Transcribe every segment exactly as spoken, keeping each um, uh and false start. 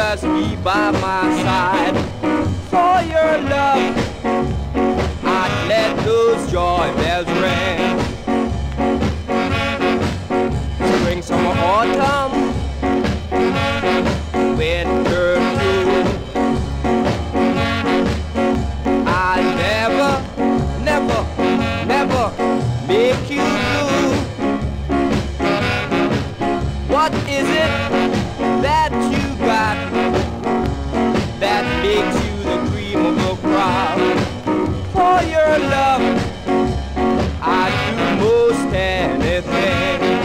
just be by my side. For your love, I'd let those joy bells ring. Spring, summer, autumn, winter too. I'll never, never, never make you blue. What is it that you got that makes you the cream of the crop? For your love, I'd do most anything.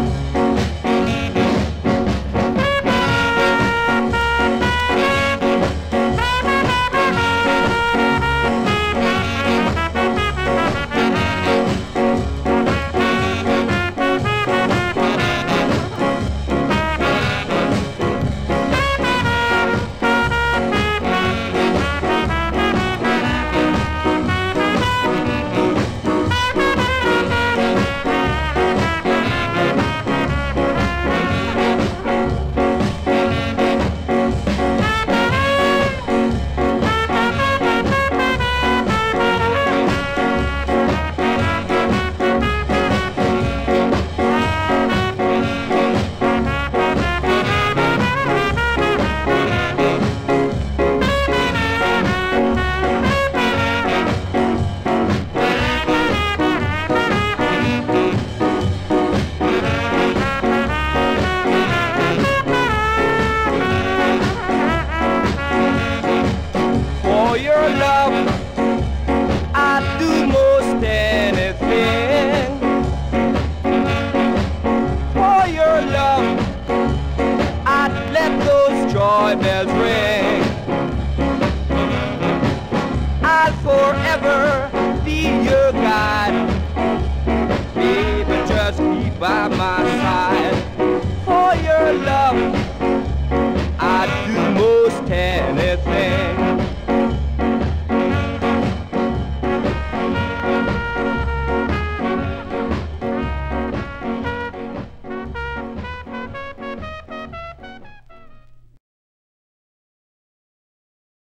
For your love, I'd do most anything. For your love, I'd let those joy bells ring. I'll forever be your guide.